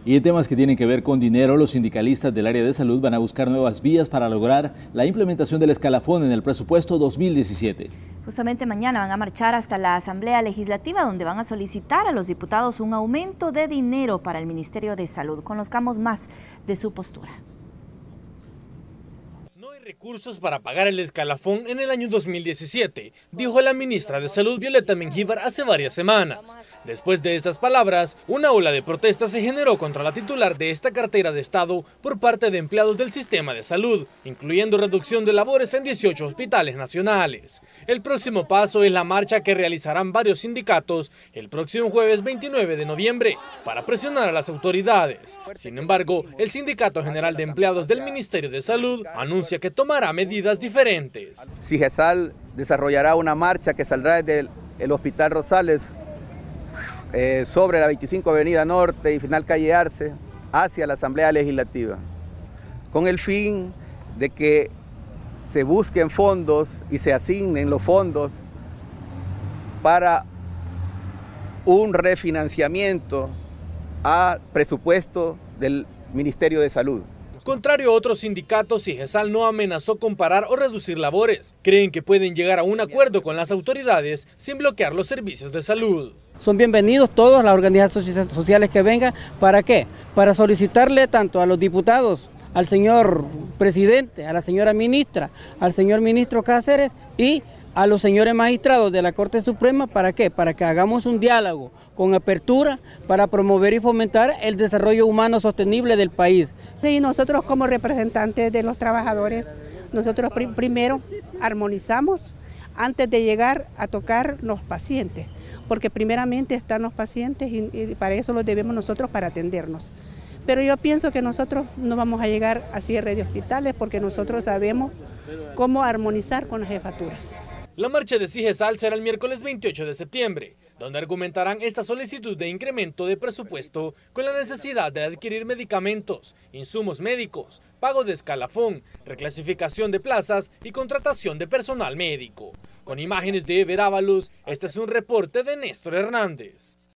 Y en temas que tienen que ver con dinero, los sindicalistas del área de salud van a buscar nuevas vías para lograr la implementación del escalafón en el presupuesto 2017. Justamente mañana van a marchar hasta la Asamblea Legislativa, donde van a solicitar a los diputados un aumento de dinero para el Ministerio de Salud. Conozcamos más de su postura. No hay recursos para pagar el escalafón en el año 2017, dijo la ministra de Salud Violeta Mengíbar hace varias semanas. Después de estas palabras, una ola de protestas se generó contra la titular de esta cartera de Estado por parte de empleados del sistema de salud, incluyendo reducción de labores en 18 hospitales nacionales. El próximo paso es la marcha que realizarán varios sindicatos el próximo jueves 29 de noviembre para presionar a las autoridades. Sin embargo, el Sindicato General de Empleados del Ministerio de Salud anuncia que tomará medidas diferentes. CIGESAL desarrollará una marcha que saldrá desde el Hospital Rosales sobre la 25 Avenida Norte y Final Calle Arce hacia la Asamblea Legislativa, con el fin de que se busquen fondos y se asignen los fondos para un refinanciamiento al presupuesto del Ministerio de Salud. Contrario a otros sindicatos, CIGESAL no amenazó con parar o reducir labores. Creen que pueden llegar a un acuerdo con las autoridades sin bloquear los servicios de salud. Son bienvenidos todas las organizaciones sociales que vengan. ¿Para qué? Para solicitarle tanto a los diputados, al señor presidente, a la señora ministra, al señor ministro Cáceres y a los señores magistrados de la Corte Suprema. ¿Para qué? Para que hagamos un diálogo con apertura para promover y fomentar el desarrollo humano sostenible del país. Y nosotros como representantes de los trabajadores, nosotros primero armonizamos antes de llegar a tocar los pacientes, porque primeramente están los pacientes y para eso los debemos nosotros para atendernos. Pero yo pienso que nosotros no vamos a llegar a cierre de hospitales porque nosotros sabemos cómo armonizar con las jefaturas. La marcha de CIGESAL será el miércoles 28 de septiembre, donde argumentarán esta solicitud de incremento de presupuesto con la necesidad de adquirir medicamentos, insumos médicos, pago de escalafón, reclasificación de plazas y contratación de personal médico. Con imágenes de Ever Ábalos, este es un reporte de Néstor Hernández.